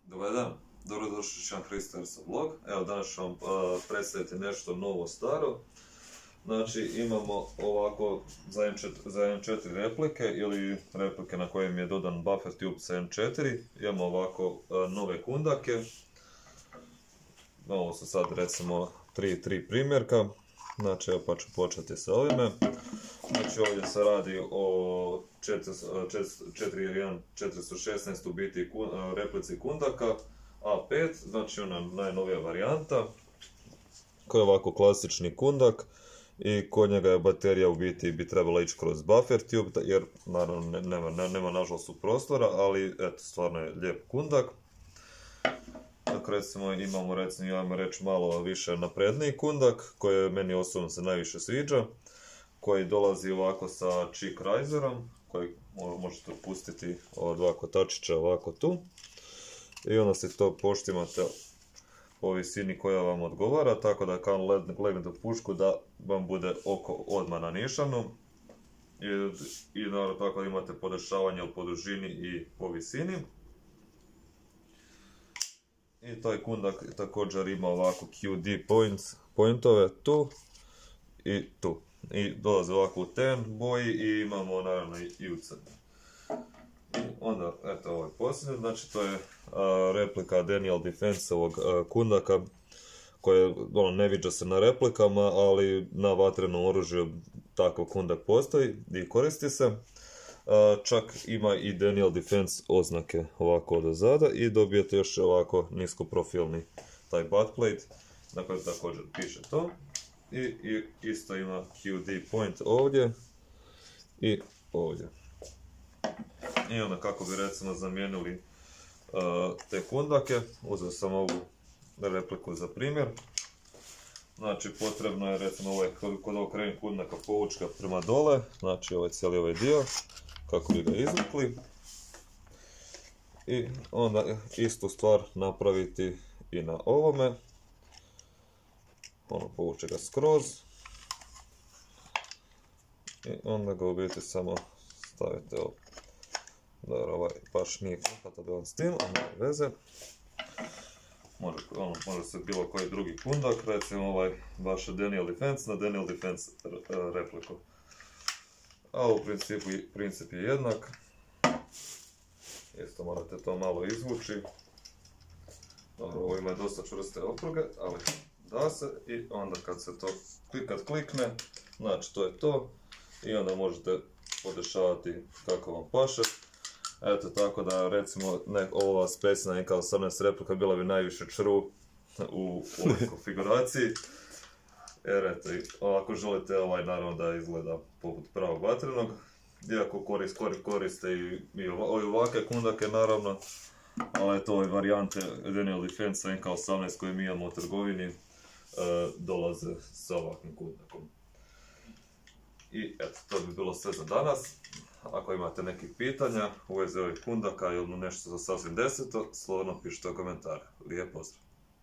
Dobar dan, dobrodošli na Hristo vlog. Evo danas ću vam predstaviti nešto novo staro. Znači imamo ovako za M4 replike ili replike na kojem je dodan buffer tube sa M4. Imamo ovako nove kundake. Ovo su sad recimo tri primjerka. Znači evo pa ću početi sa ovime. Znači ovdje se radi o 416 u biti replici kundaka A5, znači ona najnovija varijanta, koji je ovako klasični kundak i kod njega je baterija u biti bi trebala ići kroz buffer tube, jer naravno nema nažalost prostora, ali eto, stvarno je lijep kundak. Tako recimo imamo ajmo reći malo više napredniji kundak, koji meni osobno se najviše sviđa, koji dolazi ovako sa cheek riserom, koji možete pustiti ova dva kotačića ovako tu. I onda se to poštimate po visini koja vam odgovara, tako da kad legnete u pušku da vam bude oko odmah na nišanu. I naravno tako imate podešavanje po dužini i po visini. I taj kundak također ima ovako QD pointove tu i tu. I dolaze ovako u ten boji i imamo naravno i u crni. I onda, eto ovo je posljednje, znači to je replika Daniel Defense-ovog kundaka, koje ne viđa se na replikama, ali na vatrenom oružju takav kundak postoji i koristi se. Čak ima i Daniel Defense oznake ovako od ozada i dobijete još ovako niskoprofilni taj buttplate, na kojem također piše to. I isto ima QD point ovdje i ovdje. I onda kako bi recimo zamijenili te kundake, uzeo sam ovu repliku za primjer. Znači potrebno je recimo kod ovog krajnjeg kundaka povući ga prema dole, znači cijeli ovaj dio, kako bi ga izvukli. I onda istu stvar napraviti i na ovome. Povuče ga skroz. I onda ga u biti samo stavite ovo. Dobro, ovaj baš nije kompatibilan s tim, ali nema veze. Može se bilo koji drugi kundak, recimo ovaj baš Daniel Defense na Daniel Defense repliku. A u princip je jednak. Isto morate to malo izvući. Dobro, ovo ima dosta čvrste opruge, ali da se, i onda kad se to klikne, znači to je to, i onda možete podešavati kako vam paše. Eto, tako da recimo ova specijalna neka 18 replika bila bi najviše čru u ovoj konfiguracii. Jer eto, ako želite naravno da izgleda poput pravog vatrenog, iako koriste i ovakve kundake naravno, ali eto ove varijante Daniel Defense NK18 koje mi imamo u trgovini dolaze sa ovakvim kundakom. I eto, to bi bilo sve za danas. Ako imate nekih pitanja u vezi ovih kundaka ili nešto za sasvim deseto, slobodno pišite u komentare. Lijep pozdrav!